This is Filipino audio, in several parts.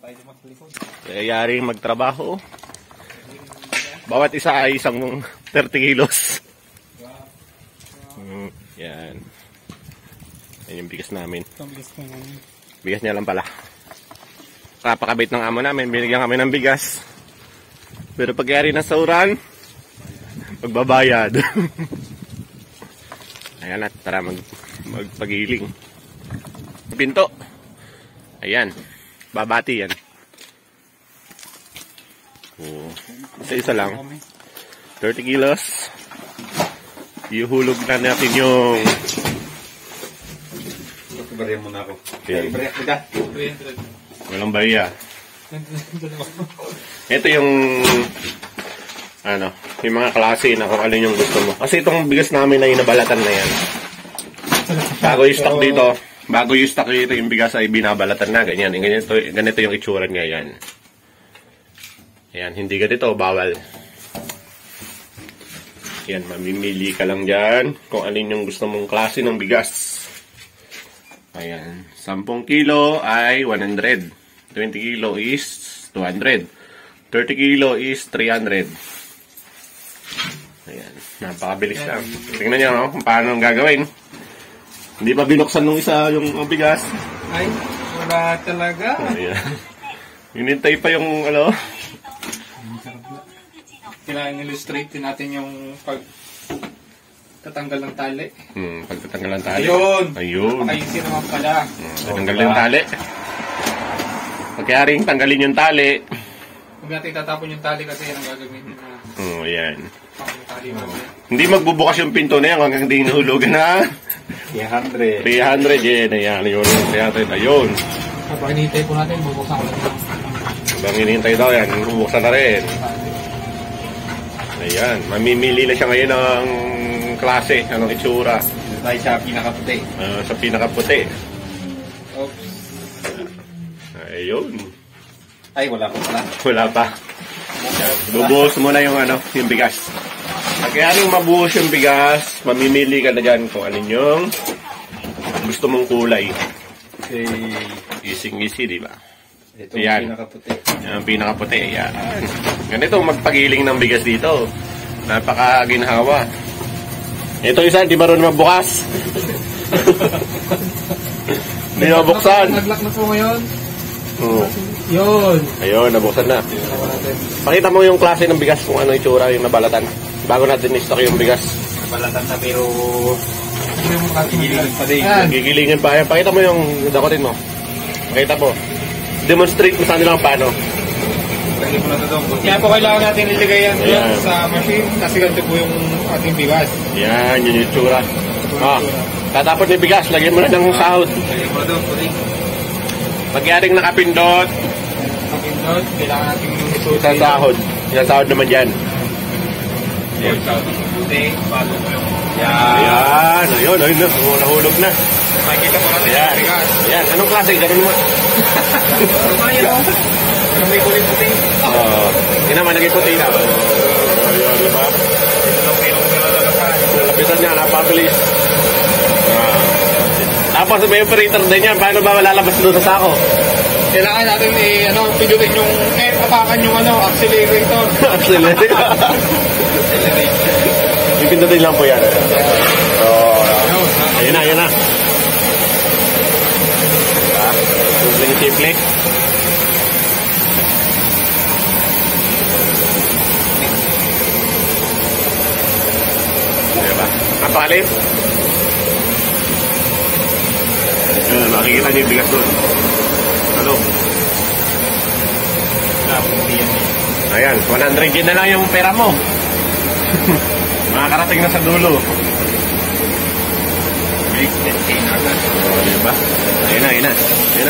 Yayaring magtrabaho. Bawat isa ay isang 30 kilos. Yan. Yan yung bigas namin. Bigas niya lang pala. Kapakabit ng amo namin, binigyan kami ng bigas. Pero pagyari na sauran, magbabayad. Ayan at tara magpagiling. Pinto. Ayan. Babati yan. Oh, isa-isa lang. 30 kilos. Ihulog na natin yung... Bariyan muna ako. Okay. Bariyan kita. Walang bariya. Ito yung... Ano, yung mga klase na kung alin yung gusto mo. Kasi itong bigas namin ay nabalatan na yan. Bago yung stock dito, bago yung stock dito, yung bigas ay binabalatan na. Ganyan. Ganito yung itsura niya yan. Ayan, hindi ganito, bawal. Yan, mamimili ka lang dyan kung alin yung gusto mong klase ng bigas. Ayan, 10 kilo ay 100. 20 kilo is 200. 30 kilo is 300. Ayan, napakabilis lang. Tingnan nyo kung paano gagawin. Hindi pa binuksan nung isa yung bigas. Ay, wala talaga. Ayan. Hinintay pa yung ano. Kailangan illustrate natin yung pagtatanggal ng tali. Pagtatanggal ng tali. Ayun. Ayusin naman pala. Tatanggal yung tali. Pagkayaring tanggalin yung tali. Huwag natin tatapon yung tali kasi yan ang gagawin na. Ayan. Tali hindi magbubukas yung pinto na yan hanggang hindi nahulugan na. 300. 300 yan. Ayan. Ayun. 300. Ayun. Kapag hinihintay po natin, bubuksan ko lang. Habang hinihintay daw yan, bubuksan na rin. Ayan. Mamimili na siya ngayon ng klase. Anong itsura. Tayo sa pinakaputi. Sa pinakaputi. Oops. Ayun. Ay, wala ko pala. Wala pa. Bubuhos mo na yung yung bigas. Kaya yung mabuhos yung bigas, mamimili ka na dyan kung alin yung gusto mong kulay. Easy, di ba? Ito Ayan. yung pinakaputi. Ang pinakaputi. Ayan. Ganito magpagiling ng bigas dito. Napakaginhawa. Ito isa, di marunong magbukas. Hindi mabuksan. Nag-lock na po ngayon. Oo. Yun. Ayun, nabuksan na. Pakita mo yung klase ng bigas kung ano itsura yung nabalatan. Bago natin i-stock yung bigas. Nabalatan na pero... Gigilingin pa din. Gigilingin pa. Ayan, pakita mo yung dakotin mo. Pakita mo. Demonstrate mo sa nila kung paano. Kaya po kailangan natin iligay yan sa machine kasi ganito po yung ating bigas. Yan, yun yung itsura. Tatapon yung bigas, lagyan mo na ng sahod. Pagyaring nakapindot, kailangan natin yung isang sahod. Isang sahod naman dyan. Yan. Ayan, ayun, nahulog na. Makikita po natin Ayan, yung bigas. ayan, anong klase? Ganun mo. Ano may kulit puti? Yun naman, naging puti na. Ayun, diba? Lapitan niya, napabilis. Tapos may operator din yan. Paano ba malalabas doon sa sako? Kailangan natin pindutin yung apakan yung accelerator. Accelerator. Ipindutin lang po yan. So, ayun na. Simple. Diba? Napakalit. Makikita niyo yung bigas doon. Ano? Ayan, 100 yun na lang yung pera mo. Makakarating na sa dulo. Diba? Ayun na.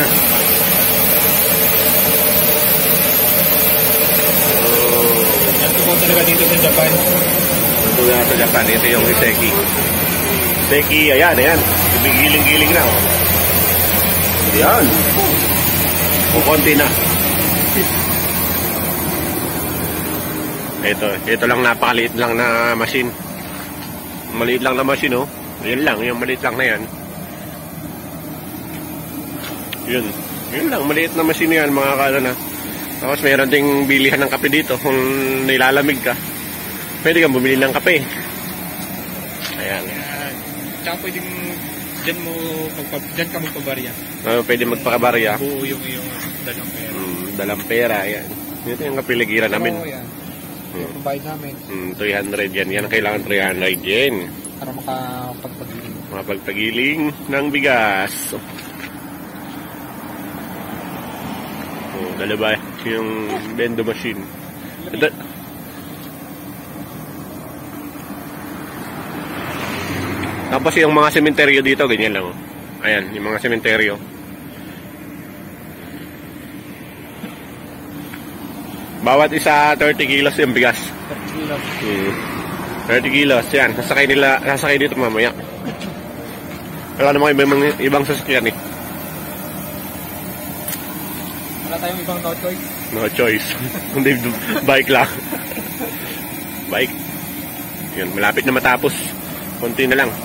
Yan po talaga dito sa Japan. Ito na sa Japan. Ito yung Seki. Seki, ayan. Giling-giling na. Ayan. Kukunti na. Ito lang napakaliit lang na machine. Maliit lang na machine, oh. Yan lang, yung maliit lang na yan. Yun. Yun lang, maliit na machine yan, mga kano na. Tapos mayroon ding bilihan ng kape dito kung nilalamig ka. Pwede kang bumili ng kape. Ayan. Ayan. Tsaka pwedeng dyan ka magpabarya. Pwede magpakabarya. Buo yung iyong dalang pera. Dalang pera, yan. Ito yung kapiligiran namin. Oo, yan. Yung provide namin. 300 yan. Yan ang kailangan 300 yen. Para makapagpagiling. Makapagpagiling ng bigas. Dala ba yung bendo machine? Tapos yung mga sementeryo dito, ganyan lang. Ayan, yung mga sementeryo. Bawat isa 30 kilos yung bigas. 30 kilos, yan. Sasakay dito mamaya. Wala namang ibang sasakyan eh. Wala tayong ibang no choice. No choice. Hindi bike lang. Bike. Yan, malapit na matapos. Konti na lang.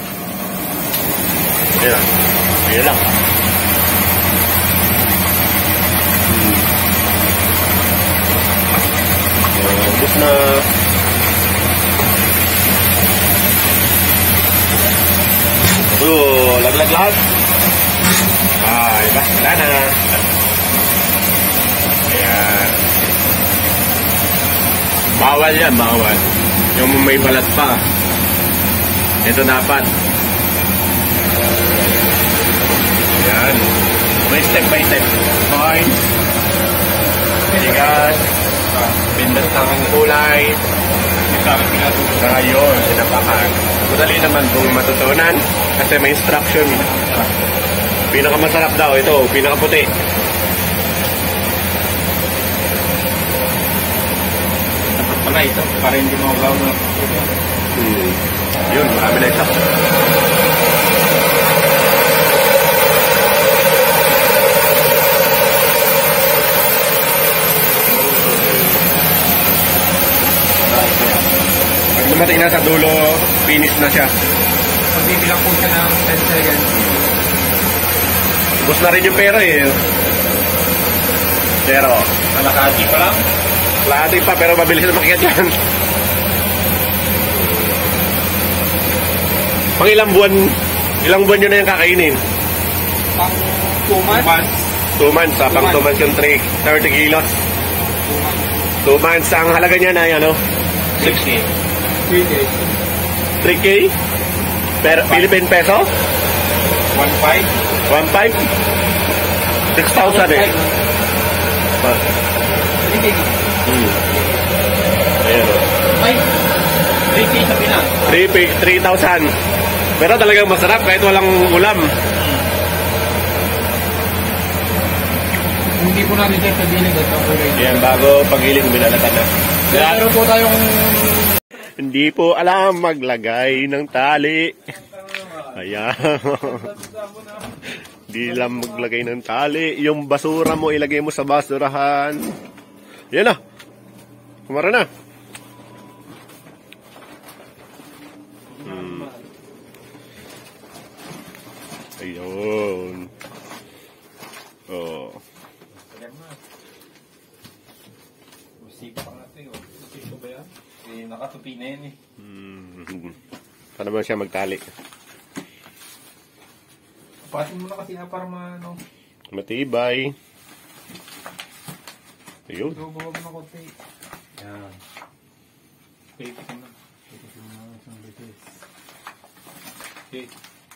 Ayan. Ayan lang. Ubus na. Laglag lahat. Iba. Wala na. Ayan. Bawal yan, bawal. Yung may balat pa. Ito dapat. Ayan. May step by step. Coins. Bigas. Pindas ng kulay. Ngayon, sinapakan. Madali naman kung matutunan kasi may instruction. Pinakamasarap daw ito, pinakaputi. Dapat pala ito, para hindi maugaw na. Yun, marami na ito. Pag dumating na sa dulo, finish na siya. Magbibilang po siya ng 10 seconds. Ubus na rin yung pera eh. Pero, Malakati pa lang. lahati pa pero mabilis na makikat yan. Pang ilang buwan nyo na yung kakainin? Pang 2 months. 2 months, pang 2 months yung 30 kilos. 2 months, ang halaga niya na ano? 60. 3K? Pero Philippine peso? 1.5. 1.5? 6,000 eh. 3K. Ayan o. 3K sa Pinas. 3,000. Pero talagang masarap kahit walang ulam. Hindi po natin tayo pagiling at ang kulay. Ayan, bago pagiling, binalatan na. Meron po tayong Hindi po alam maglagay ng tali. Ayan. Hindi lang maglagay ng tali. Yung basura mo, ilagay mo sa basurahan. Ayan na. Kumara na. Ayun. Oh. Sipa pa nga ito. Sipa ba yan? Nakatupi na yan eh. Paano ba siya magtali? pasin mo na kasi na para maano. Matibay. Ayun. So, bawa mo na konti. Yan. Pipit mo na. Pipit mo na isang bitis. Okay.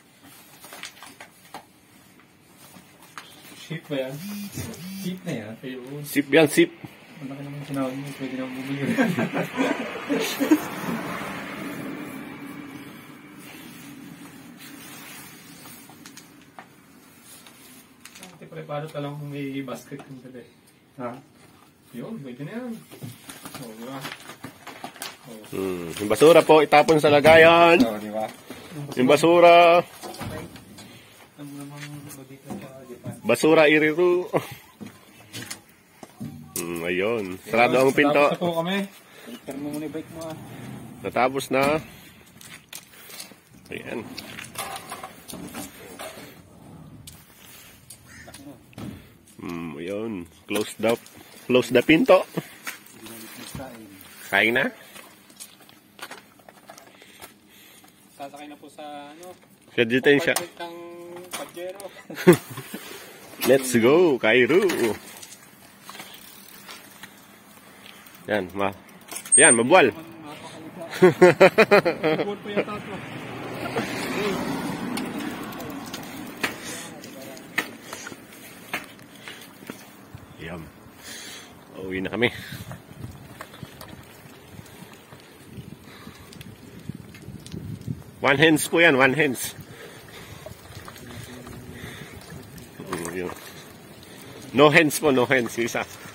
Ship ba yan? Ship na yan. Ayun. Sip yan, sip. Ang laki naman sinawag mo. Pwede naman bumili. Preparado talang may basket kung dali. Ha? Yun, pwede na yan. Oo, diba? Yung basura po, itapon sa lagayan. Oo, di ba? Yung basura. Ano namang dito sa Japan? Basura iriru. Ayun. Sarado ang pinto. Tapos na po kami. Turn mo muna yung bike mo ah. Natapos na. Ayan. Ayun, close the pinto. Kain na. Sasakay na po sa ano, Kadjitin siya. compartment ng Pajero. Let's go, Cairo. Yan, mabuwal. Buwan po yata ito. Yum. Uwi na kami. One hands po yan, one hands. No hands po, no hands. Isa.